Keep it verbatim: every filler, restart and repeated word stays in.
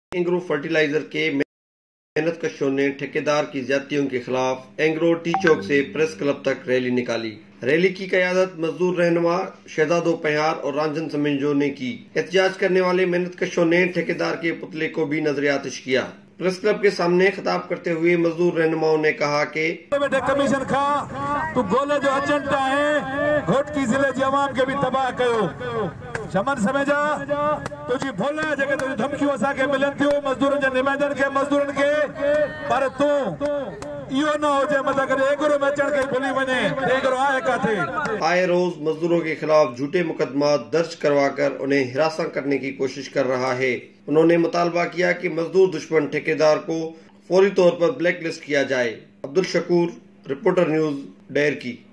Agro fertiliser के मेहनत कशों ने ठेकेदार की ज्यादतियों के खिलाफ एंग्रो टी चौक से प्रेस क्लब तक रैली निकाली। रैली की क़यादत मजदूर रहनुमा शहजादो पयार और रांझन समंजो ने की। एहतजाज करने वाले मेहनत कशों ने ठेकेदार के पुतले को भी नजर आतिश किया। प्रेस क्लब के सामने खिताब करते हुए मजदूर रहनुमाओं ने कहा कि कमीशन खा तू गोले जो एजेंडा है घोट की जिले जी अवाम के भी तबाह कयो चमन समझा तुझी भोला जगह तुझी धमकियों असा के मिलन थियो मजदूरन जे निवेदन के मजदूरन के पर तू इहो न हो जे मत अगर एग्रो में चढ़ के भूली वने एग्रो आए का थे। आए रोज मजदूरों के खिलाफ झूठे मुकदमा दर्ज करवाकर उन्हें हिरासत करने की कोशिश कर रहा है। उन्होंने मुतालबा किया कि मजदूर दुश्मन ठेकेदार को फौरी तौर पर ब्लैक लिस्ट किया जाए। अब्दुल शकूर, रिपोर्टर न्यूज, डेर की।